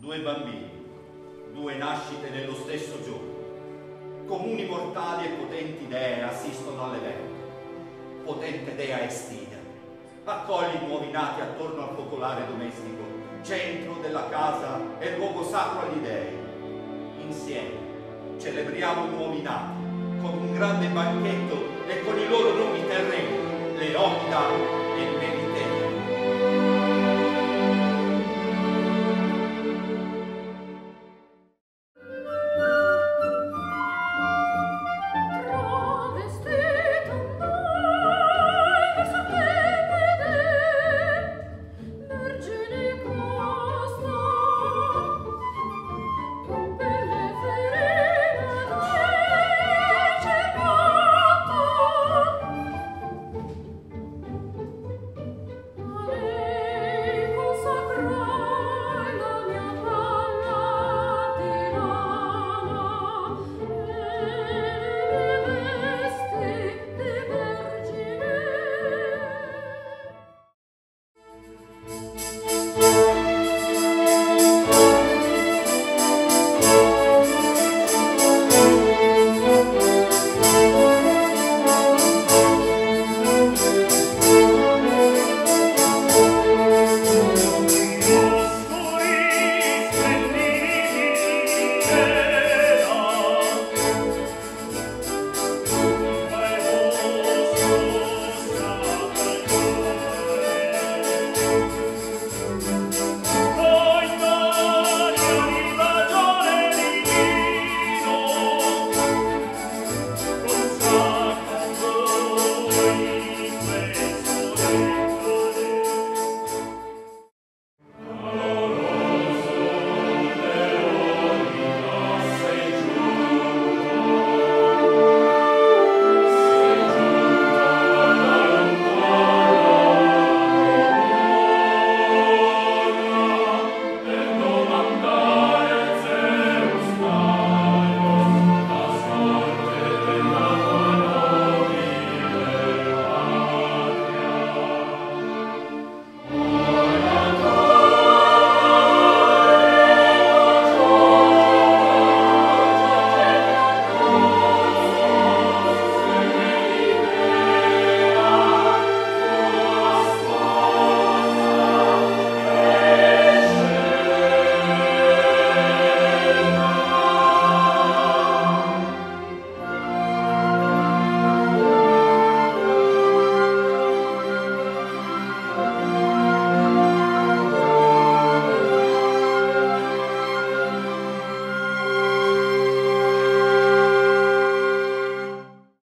due bambini, due nascite nello stesso giorno. Comuni mortali e potenti dee assistono all'evento. Potente dea Estina, accogli i nuovi nati attorno al focolare domestico, centro della casa e luogo sacro agli dei. Insieme celebriamo i nuovi nati con un grande banchetto e con i loro nomi terreni, Leonida e Meritea.